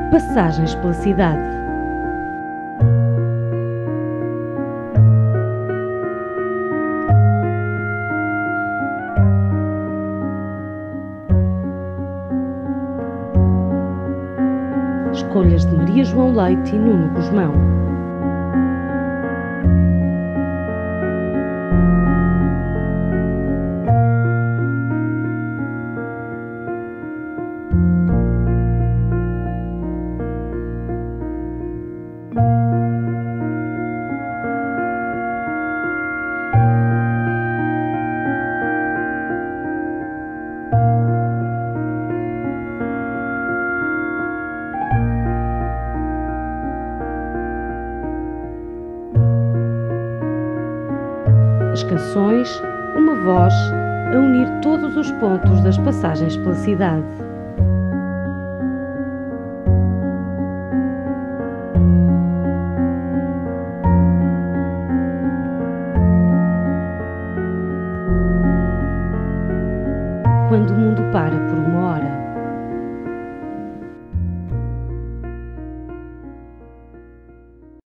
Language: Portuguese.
Passagens pela cidade. Escolhas de Maria João Leite e Nuno Guzmão. As canções, uma voz, a unir todos os pontos das passagens pela cidade.